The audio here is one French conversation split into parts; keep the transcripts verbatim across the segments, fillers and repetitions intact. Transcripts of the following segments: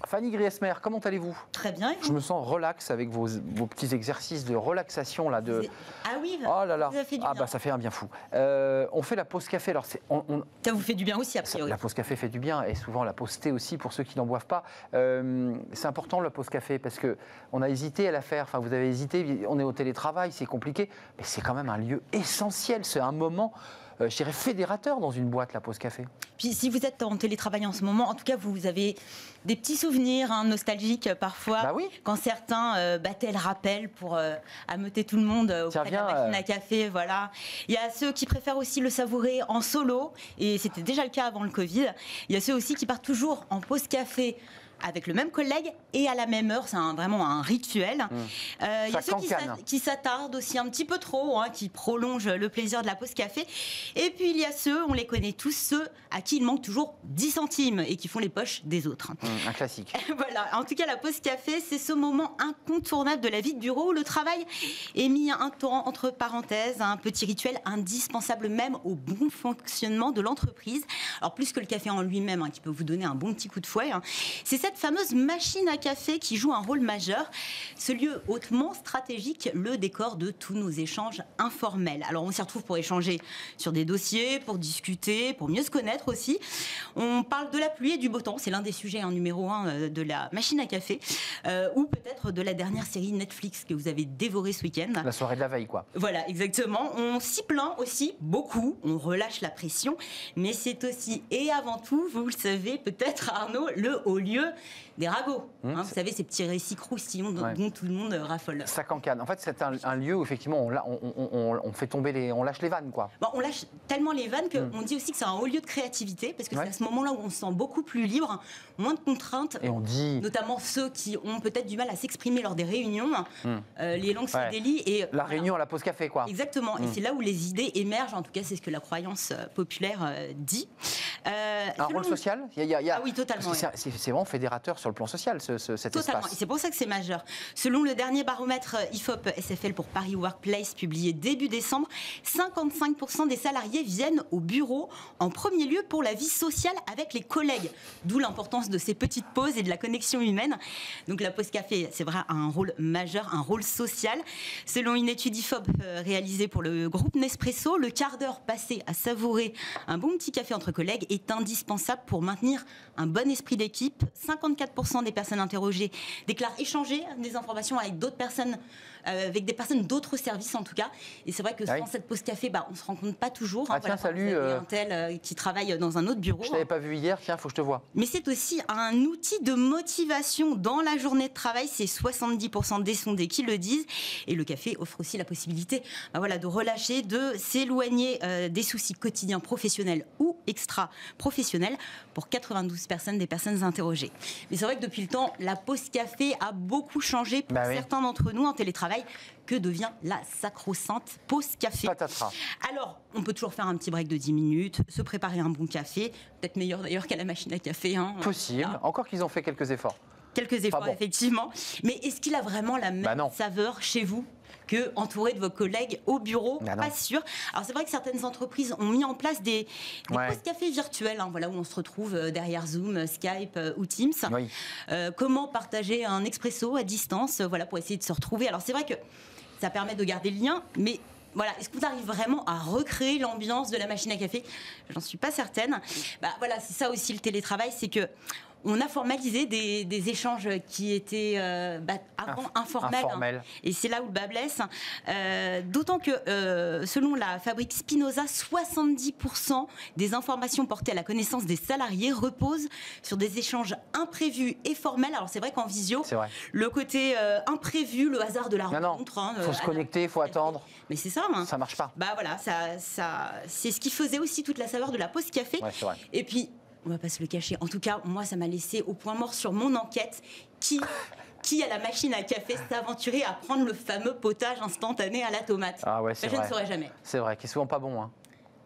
Fanny Griesmer, comment allez-vous? Très bien. Je me sens relax avec vos, vos petits exercices de relaxation là. De... Ah oui, oh là là. Ça fait du ah bien. bah ça fait un bien fou. Euh, on fait la pause café. Alors on, on... Ça vous fait du bien aussi a priori. La pause café fait du bien et souvent la pause thé aussi pour ceux qui n'en boivent pas. Euh, c'est important la pause café parce que on a hésité à la faire. Enfin vous avez hésité. On est au télétravail, c'est compliqué, mais c'est quand même un lieu essentiel. C'est un moment. Euh, je dirais fédérateur dans une boîte, la pause café. Puis si vous êtes en télétravail en ce moment, en tout cas vous avez des petits souvenirs hein, nostalgiques parfois, bah oui. quand certains euh, battaient le rappel pour euh, ameuter tout le monde euh, auprès Tiens, de la machine euh... à café. Voilà. Il y a ceux qui préfèrent aussi le savourer en solo, et c'était déjà le cas avant le Covid. Il y a ceux aussi qui partent toujours en pause café avec le même collègue et à la même heure, c'est un, vraiment un rituel. Mmh. Euh, il y a ceux qui, qui s'attardent aussi un petit peu trop, hein, qui prolongent le plaisir de la pause café. Et puis il y a ceux, on les connaît tous, ceux à qui il manque toujours dix centimes et qui font les poches des autres. Mmh, un classique. Voilà, en tout cas la pause café, c'est ce moment incontournable de la vie de bureau où le travail est mis un temps entre parenthèses, un petit rituel indispensable même au bon fonctionnement de l'entreprise. Alors plus que le café en lui-même, hein, qui peut vous donner un bon petit coup de fouet, hein, c'est cette fameuse machine à café qui joue un rôle majeur. Ce lieu hautement stratégique, le décor de tous nos échanges informels. Alors on s'y retrouve pour échanger sur des dossiers, pour discuter, pour mieux se connaître aussi. On parle de la pluie et du beau temps, c'est l'un des sujets hein, numéro un de la machine à café, euh, ou peut-être de la dernière série Netflix que vous avez dévorée ce week-end. La soirée de la veille, quoi. Voilà, exactement. On s'y plaint aussi beaucoup, on relâche la pression, mais c'est aussi et avant tout, vous le savez peut-être Arnaud, le haut lieu des ragots. Mmh, hein, vous savez, ces petits récits croustillants dont, ouais. dont tout le monde raffole. Ça cancane. En fait, c'est un, un lieu où effectivement on, on, on, on fait tomber les, on lâche les vannes, quoi. Bon, on lâche tellement les vannes qu'on mmh. dit aussi que c'est un haut lieu de créativité parce que ouais. c'est à ce moment-là où on se sent beaucoup plus libre, moins de contraintes. Et on dit, notamment ceux qui ont peut-être du mal à s'exprimer lors des réunions, mmh. euh, les langues ouais. se délient et la voilà. réunion à la pause café, quoi. Exactement. Mmh. Et c'est là où les idées émergent. En tout cas, c'est ce que la croyance populaire euh, dit. Euh, un rôle social. Il y a, il y a... Ah oui, totalement. C'est, c'est, c'est vraiment fédérateur sur le plan social, ce, ce, cet totalement. espace. Et c'est pour ça que c'est majeur. Selon le dernier baromètre I F O P S F L pour Paris Workplace, publié début décembre, cinquante-cinq pour cent des salariés viennent au bureau en premier lieu pour la vie sociale avec les collègues. D'où l'importance de ces petites pauses et de la connexion humaine. Donc la pause café, c'est vrai, a un rôle majeur, un rôle social. Selon une étude I F O P réalisée pour le groupe Nespresso, le quart d'heure passé à savourer un bon petit café entre collègues est indispensable pour maintenir un bon esprit d'équipe. cinquante-quatre pour cent des personnes interrogées déclarent échanger des informations avec d'autres personnes, euh, avec des personnes d'autres services en tout cas. Et c'est vrai que sans oui. cette pause café, bah, on ne se rencontre pas toujours. Ah hein, tiens, voilà, salut. Euh... un tel euh, qui travaille dans un autre bureau. Je ne t'avais pas vu hier, tiens, il faut que je te voie. Mais c'est aussi un outil de motivation dans la journée de travail. C'est soixante-dix pour cent des sondés qui le disent. Et le café offre aussi la possibilité bah, voilà, de relâcher, de s'éloigner euh, des soucis quotidiens professionnels ou extra-professionnels pour quatre-vingt-douze personnes des personnes interrogées. Mais c'est vrai que depuis le temps, la pause café a beaucoup changé pour bah certains oui. d'entre nous en télétravail. Que devient la sacro-sainte pause café? Patatras. Alors, on peut toujours faire un petit break de dix minutes, se préparer un bon café, peut-être meilleur d'ailleurs qu'à la machine à café. Hein. Possible, voilà. Encore qu'ils ont fait quelques efforts. Quelques efforts, bon. effectivement. Mais est-ce qu'il a vraiment la même bah saveur chez vous que entouré de vos collègues au bureau? bah Pas sûr. Alors c'est vrai que certaines entreprises ont mis en place des, des ouais. pauses café virtuelles, hein, voilà, où on se retrouve derrière Zoom, Skype euh, ou Teams. Oui. Euh, comment partager un expresso à distance, euh, voilà, pour essayer de se retrouver. Alors c'est vrai que ça permet de garder le lien, mais voilà, est-ce qu'on arrive vraiment à recréer l'ambiance de la machine à café? J'en suis pas certaine. Bah voilà, c'est ça aussi le télétravail, c'est que on a formalisé des, des échanges qui étaient euh, bah, avant Inf- informels. Informel. Hein, et c'est là où le bas blesse. Euh, d'autant que, euh, selon la fabrique Spinoza, soixante-dix pour cent des informations portées à la connaissance des salariés reposent sur des échanges imprévus et formels. Alors c'est vrai qu'en visio, vrai. le côté euh, imprévu, le hasard de la non, rencontre. Il hein, faut euh, se connecter, il faut attendre. Mais c'est ça. Hein. Ça marche pas. Bah voilà, ça, ça, c'est ce qui faisait aussi toute la saveur de la pause café. Ouais, c'est vrai. Et puis, on va pas se le cacher. En tout cas, moi, ça m'a laissé au point mort sur mon enquête. Qui, qui à la machine à café s'aventurer à prendre le fameux potage instantané à la tomate? Ah ouais, c'est ben, vrai. Je ne saurais jamais. C'est vrai, qui est souvent pas bon. Hein.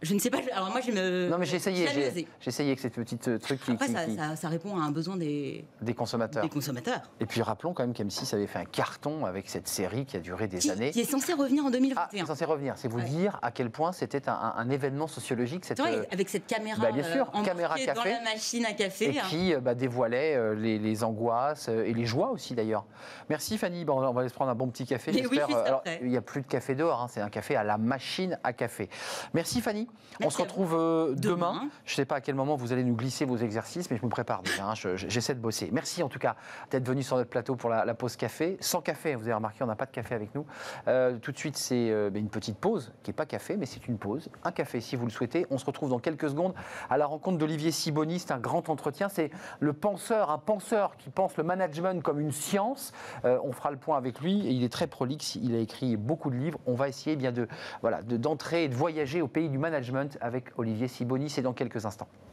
Je ne sais pas. Alors moi, je me. Non, mais j'ai essayé. je J'ai, osé. j'ai essayé avec cette petite truc qui, Après, qui- ça, qui- ça, ça répond à un besoin des, des consommateurs. des consommateurs. Et puis rappelons quand même qu'M six avait fait un carton avec cette série qui a duré des Qui, années. qui est censé revenir en deux mille vingt Ah, et c'est un. censé revenir. C'est vous Ouais. dire à quel point c'était un, un- un événement sociologique. Cette, Tu vois, euh, avec cette caméra, bah, bien sûr, euh, caméra embarquée café. dans la machine à café. et hein. qui euh, bah, dévoilait euh, les, les angoisses euh, et les joies aussi d'ailleurs. Merci Fanny. Bon, on va aller se prendre un bon petit café. Mais oui, j'espère. juste Alors, après. il n'y a plus de café dehors. Hein, c'est un café à la machine à café. Merci Fanny. on Merci se à vous. retrouve euh, demain. Demain. Je ne sais pas à quel moment vous allez nous glisser vos exercices, mais je me prépare déjà. hein. Je- je- j'essaie de bosser. Merci en tout cas d'être venu sur notre plateau pour la, la pause café. Sans café, vous avez remarqué, on n'a pas de café avec nous. Euh, tout de suite, c'est euh, une petite pause qui n'est pas café, mais c'est une pause. Un café si vous le souhaitez. On se retrouve dans quelques secondes à la rencontre d'Olivier Sibony. C'est un grand entretien. C'est le penseur, un penseur qui pense le management comme une science. Euh, on fera le point avec lui et il est très prolixe. Il a écrit beaucoup de livres. On va essayer bien de, voilà, de- d'entrer et de voyager au pays du management avec Olivier Sibony. C'est dans quelques instants.